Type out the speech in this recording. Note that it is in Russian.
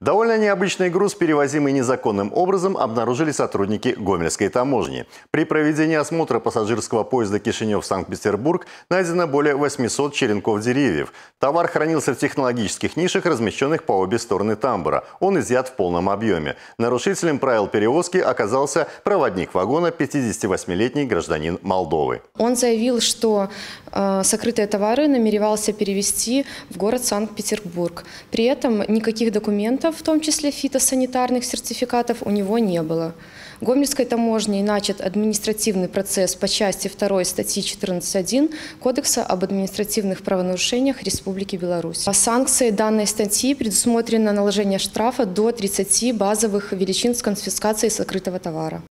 Довольно необычный груз, перевозимый незаконным образом, обнаружили сотрудники Гомельской таможни. При проведении осмотра пассажирского поезда Кишинев-Санкт-Петербург найдено более 800 черенков деревьев. Товар хранился в технологических нишах, размещенных по обе стороны тамбура. Он изъят в полном объеме. Нарушителем правил перевозки оказался проводник вагона, 58-летний гражданин Молдовы. Он заявил, что сокрытые товары намеревался перевезти в город Санкт-Петербург. При этом никаких документов, в том числе фитосанитарных сертификатов, у него не было. Гомельской таможней начат административный процесс по части 2 статьи 14.1 Кодекса об административных правонарушениях Республики Беларусь. По санкции данной статьи предусмотрено наложение штрафа до 30 базовых величин с конфискацией сокрытого товара.